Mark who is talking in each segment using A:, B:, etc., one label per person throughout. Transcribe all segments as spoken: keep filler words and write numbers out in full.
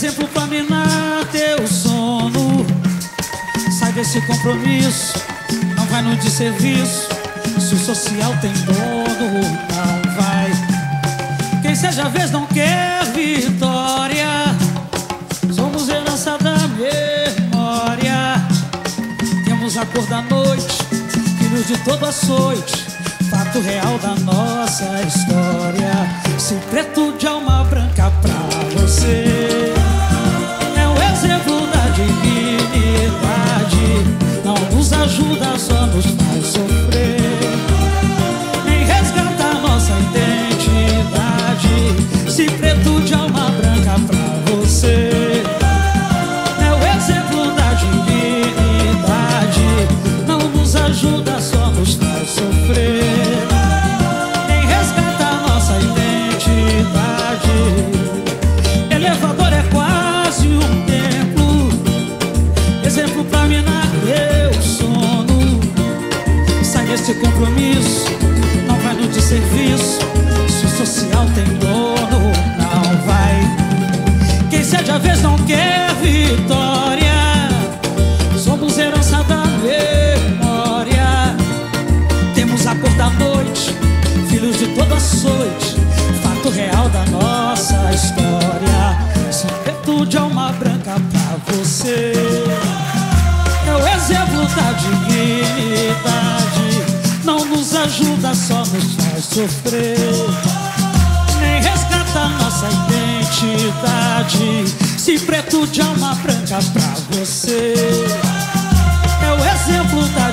A: exemplo pra minar teu sono. Sai desse compromisso, não vai no desserviço. Se o social tem dono, não vai. Quem seja a vez não quer vitória. Somos herança da memória. Temos a cor da noite, filhos de todo açoite, fato real da nossa história. Se preto de alma branca pra você é o exemplo da dignidade. Não nos ajuda, só nos faz sofrer. Nem resgata nossa identidade. Se preto de alma branca pra você é o exemplo da dignidade. Não nos ajuda, só nos faz sofrer. Nem resgata nossa identidade. Elevador é quase um templo, exemplo pra minar meu sono. Sai desse compromisso, não vai no desserviço. Se o social tem dono, não vai. Quem cede a vez não quer vitória. Somos herança da memória. Temos a cor da noite, filhos de todo açoite, fato real da nossa história. Se preto de alma branca pra você é o exemplo da dignidade. Não nos ajuda, só nos faz sofrer. Nem resgata nossa identidade. Se preto de alma branca pra você é o exemplo da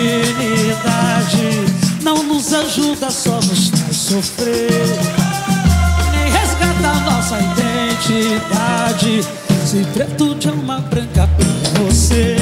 A: dignidade. Não nos ajuda, só nos faz sofrer. Nem resgata nossa identidade. Se preto de alma branca pra você